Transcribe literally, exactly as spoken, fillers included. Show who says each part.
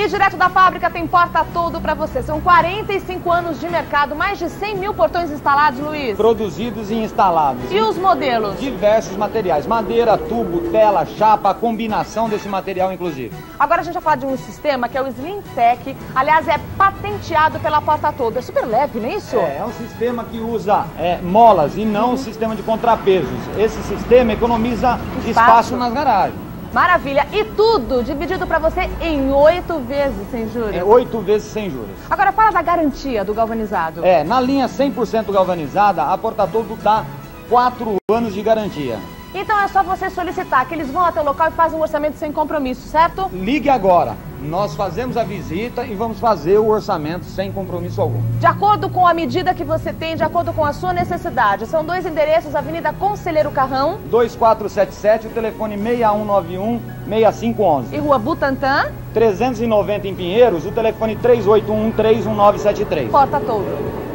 Speaker 1: E direto da fábrica tem Porta Todo para você. São quarenta e cinco anos de mercado, mais de cem mil portões instalados, Luiz.
Speaker 2: Produzidos e instalados.
Speaker 1: E os modelos?
Speaker 2: Diversos materiais, madeira, tubo, tela, chapa, a combinação desse material inclusive.
Speaker 1: Agora a gente vai falar de um sistema que é o Slim Tech, aliás é patenteado pela Porta Todo. É super leve, não é isso?
Speaker 2: É, é um sistema que usa é, molas e não um sistema de contrapesos. Esse sistema economiza espaço, espaço nas garagens.
Speaker 1: Maravilha! E tudo dividido para você em oito vezes sem juros.
Speaker 2: É, oito vezes sem juros.
Speaker 1: Agora fala da garantia do galvanizado.
Speaker 2: É, na linha cem por cento galvanizada, a Porta Todo dá quatro anos de garantia.
Speaker 1: Então é só você solicitar que eles vão até o local e fazem um orçamento sem compromisso, certo?
Speaker 2: Ligue agora. Nós fazemos a visita e vamos fazer o orçamento sem compromisso algum.
Speaker 1: De acordo com a medida que você tem, de acordo com a sua necessidade. São dois endereços, Avenida Conselheiro Carrão.
Speaker 2: dois quatro sete sete, o telefone seis um nove um, seis cinco um um.
Speaker 1: E Rua Butantã.
Speaker 2: trezentos e noventa em Pinheiros, o telefone três oito um, três um nove sete três.
Speaker 1: Porta Todo.